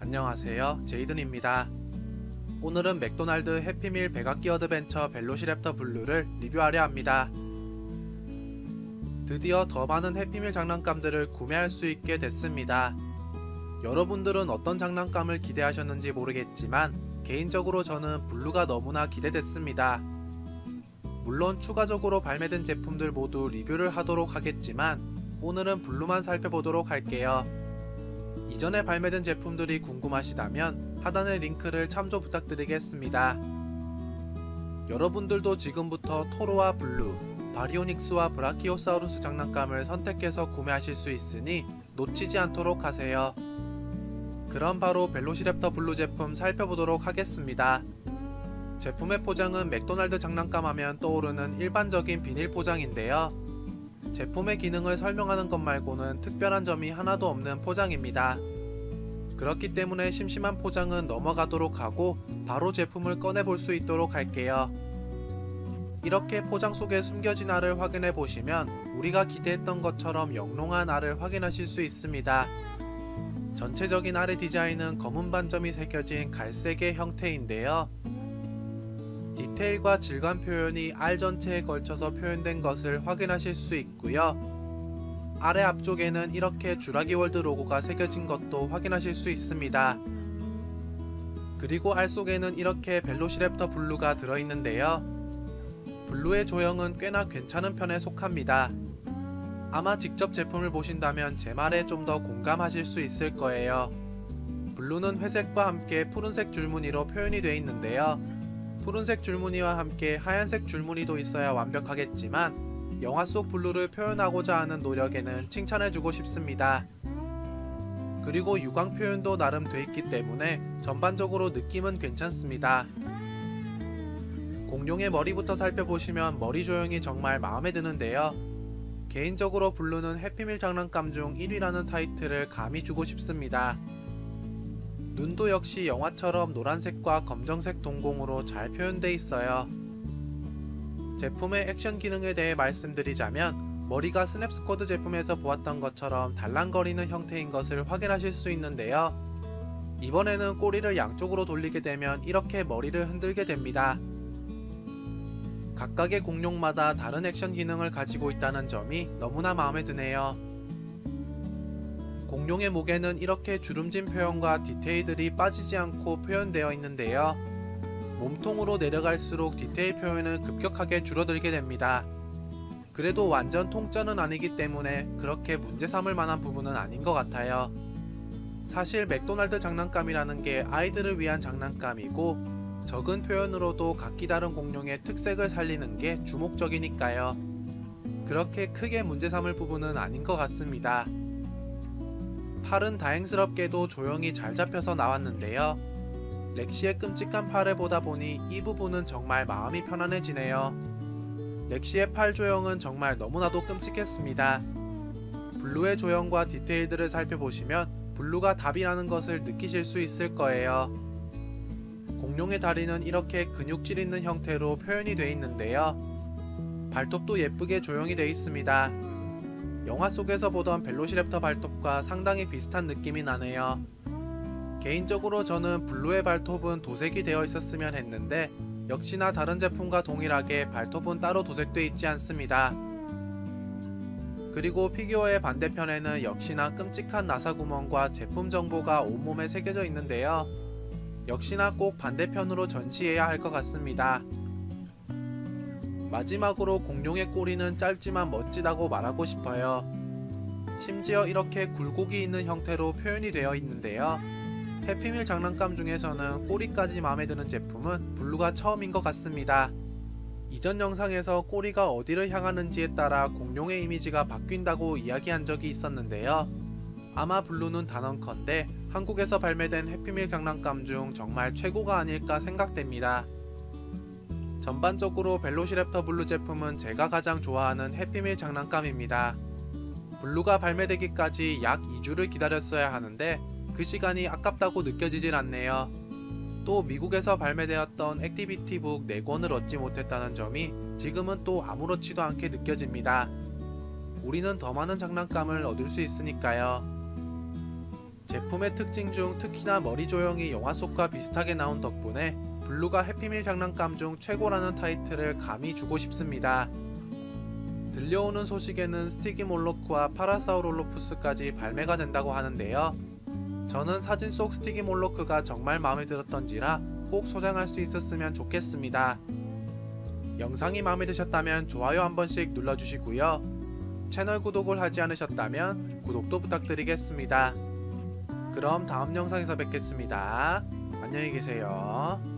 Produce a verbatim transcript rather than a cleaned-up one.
안녕하세요, 제이든입니다. 오늘은 맥도날드 해피밀 백악기 어드벤처 벨로시랩터 블루를 리뷰하려 합니다. 드디어 더 많은 해피밀 장난감들을 구매할 수 있게 됐습니다. 여러분들은 어떤 장난감을 기대하셨는지 모르겠지만 개인적으로 저는 블루가 너무나 기대됐습니다. 물론 추가적으로 발매된 제품들 모두 리뷰를 하도록 하겠지만 오늘은 블루만 살펴보도록 할게요. 이전에 발매된 제품들이 궁금하시다면 하단의 링크를 참조 부탁드리겠습니다. 여러분들도 지금부터 토로와 블루, 바리오닉스와 브라키오사우루스 장난감을 선택해서 구매하실 수 있으니 놓치지 않도록 하세요. 그럼 바로 벨로시랩터 블루 제품 살펴보도록 하겠습니다. 제품의 포장은 맥도날드 장난감 하면 떠오르는 일반적인 비닐 포장인데요. 제품의 기능을 설명하는 것 말고는 특별한 점이 하나도 없는 포장입니다. 그렇기 때문에 심심한 포장은 넘어가도록 하고 바로 제품을 꺼내볼 수 있도록 할게요. 이렇게 포장 속에 숨겨진 알을 확인해 보시면 우리가 기대했던 것처럼 영롱한 알을 확인하실 수 있습니다. 전체적인 알의 디자인은 검은 반점이 새겨진 갈색의 형태인데요. 디테일과 질감 표현이 알 전체에 걸쳐서 표현된 것을 확인하실 수 있고요. 아래 앞쪽에는 이렇게 주라기 월드 로고가 새겨진 것도 확인하실 수 있습니다. 그리고 알 속에는 이렇게 벨로시랩터 블루가 들어있는데요. 블루의 조형은 꽤나 괜찮은 편에 속합니다. 아마 직접 제품을 보신다면 제 말에 좀 더 공감하실 수 있을 거예요. 블루는 회색과 함께 푸른색 줄무늬로 표현이 되어 있는데요. 푸른색 줄무늬와 함께 하얀색 줄무늬도 있어야 완벽하겠지만 영화 속 블루를 표현하고자 하는 노력에는 칭찬해주고 싶습니다. 그리고 유광 표현도 나름 돼 있기 때문에 전반적으로 느낌은 괜찮습니다. 공룡의 머리부터 살펴보시면 머리 조형이 정말 마음에 드는데요. 개인적으로 블루는 해피밀 장난감 중 일 위라는 타이틀을 감히 주고 싶습니다. 눈도 역시 영화처럼 노란색과 검정색 동공으로 잘 표현되어 있어요. 제품의 액션 기능에 대해 말씀드리자면 머리가 스냅스쿼드 제품에서 보았던 것처럼 달랑거리는 형태인 것을 확인하실 수 있는데요. 이번에는 꼬리를 양쪽으로 돌리게 되면 이렇게 머리를 흔들게 됩니다. 각각의 공룡마다 다른 액션 기능을 가지고 있다는 점이 너무나 마음에 드네요. 공룡의 목에는 이렇게 주름진 표현과 디테일들이 빠지지 않고 표현되어 있는데요. 몸통으로 내려갈수록 디테일 표현은 급격하게 줄어들게 됩니다. 그래도 완전 통짜는 아니기 때문에 그렇게 문제 삼을 만한 부분은 아닌 것 같아요. 사실 맥도날드 장난감이라는 게 아이들을 위한 장난감이고 적은 표현으로도 각기 다른 공룡의 특색을 살리는 게 주목적이니까요. 그렇게 크게 문제 삼을 부분은 아닌 것 같습니다. 팔은 다행스럽게도 조형이 잘 잡혀서 나왔는데요. 렉시의 끔찍한 팔을 보다 보니 이 부분은 정말 마음이 편안해지네요. 렉시의 팔 조형은 정말 너무나도 끔찍했습니다. 블루의 조형과 디테일들을 살펴보시면 블루가 답이라는 것을 느끼실 수 있을 거예요. 공룡의 다리는 이렇게 근육질 있는 형태로 표현이 되어 있는데요. 발톱도 예쁘게 조형이 되어 있습니다. 영화 속에서 보던 벨로시랩터 발톱과 상당히 비슷한 느낌이 나네요. 개인적으로 저는 블루의 발톱은 도색이 되어 있었으면 했는데 역시나 다른 제품과 동일하게 발톱은 따로 도색되어 있지 않습니다. 그리고 피규어의 반대편에는 역시나 끔찍한 나사구멍과 제품 정보가 온몸에 새겨져 있는데요. 역시나 꼭 반대편으로 전시해야 할 것 같습니다. 마지막으로 공룡의 꼬리는 짧지만 멋지다고 말하고 싶어요. 심지어 이렇게 굴곡이 있는 형태로 표현이 되어 있는데요. 해피밀 장난감 중에서는 꼬리까지 마음에 드는 제품은 블루가 처음인 것 같습니다. 이전 영상에서 꼬리가 어디를 향하는지에 따라 공룡의 이미지가 바뀐다고 이야기한 적이 있었는데요. 아마 블루는 단언컨대 한국에서 발매된 해피밀 장난감 중 정말 최고가 아닐까 생각됩니다. 전반적으로 벨로시랩터 블루 제품은 제가 가장 좋아하는 해피밀 장난감입니다. 블루가 발매되기까지 약 이 주를 기다렸어야 하는데 그 시간이 아깝다고 느껴지질 않네요. 또 미국에서 발매되었던 액티비티북 네 권을 얻지 못했다는 점이 지금은 또 아무렇지도 않게 느껴집니다. 우리는 더 많은 장난감을 얻을 수 있으니까요. 제품의 특징 중 특히나 머리 조형이 영화 속과 비슷하게 나온 덕분에 블루가 해피밀 장난감 중 최고라는 타이틀을 감히 주고 싶습니다. 들려오는 소식에는 스티기몰로크와 파라사우룰로푸스까지 발매가 된다고 하는데요. 저는 사진 속 스티기몰로크가 정말 마음에 들었던지라 꼭 소장할 수 있었으면 좋겠습니다. 영상이 마음에 드셨다면 좋아요 한 번씩 눌러주시고요. 채널 구독을 하지 않으셨다면 구독도 부탁드리겠습니다. 그럼 다음 영상에서 뵙겠습니다. 안녕히 계세요.